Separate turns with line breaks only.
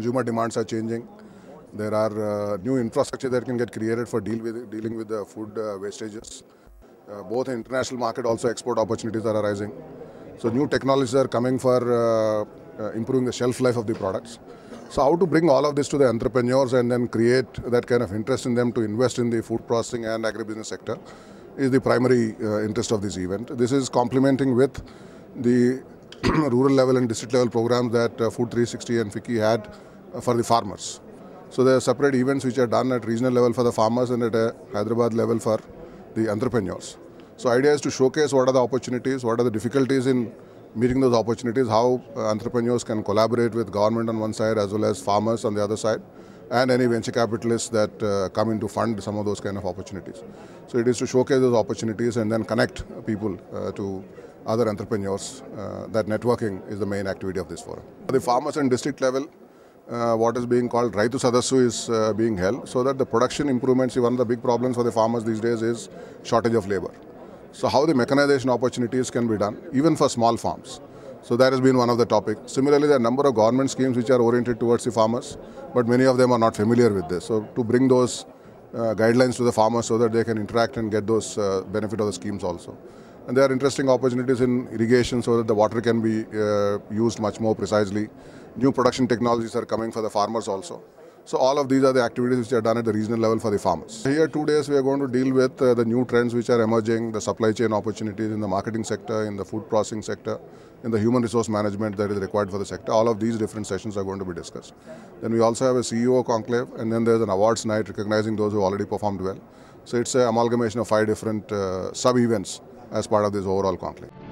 consumer demands are changing. There are new infrastructure that can get created for dealing with the food wastages. Both in international market, also export opportunities are arising. So new technologies are coming for improving the shelf life of the products. So how to bring all of this to the entrepreneurs and then create that kind of interest in them to invest in the food processing and agribusiness sector is the primary interest of this event. This is complementing with the rural level and district level programs that Food 360 and FICCI had for the farmers. So there are separate events which are done at regional level for the farmers and at a Hyderabad level for the entrepreneurs. So idea is to showcase what are the opportunities, what are the difficulties in meeting those opportunities, how entrepreneurs can collaborate with government on one side as well as farmers on the other side, and any venture capitalists that come in to fund some of those kind of opportunities. So it is to showcase those opportunities and then connect people to other entrepreneurs. That networking is the main activity of this forum. The farmers and district level, what is being called Raitu Sadassu is being held so that the production improvements. One of the big problems for the farmers these days is shortage of labor. So how the mechanization opportunities can be done, even for small farms. So that has been one of the topics. Similarly, there are a number of government schemes which are oriented towards the farmers, but many of them are not familiar with this. So to bring those guidelines to the farmers so that they can interact and get those benefit of the schemes also. And there are interesting opportunities in irrigation so that the water can be used much more precisely. New production technologies are coming for the farmers also. So all of these are the activities which are done at the regional level for the farmers. Here 2 days we are going to deal with the new trends which are emerging, the supply chain opportunities in the marketing sector, in the food processing sector, in the human resource management that is required for the sector. All of these different sessions are going to be discussed. Then we also have a CEO conclave, and then there's an awards night recognizing those who already performed well. So it's an amalgamation of 5 different sub-events as part of this overall conclave.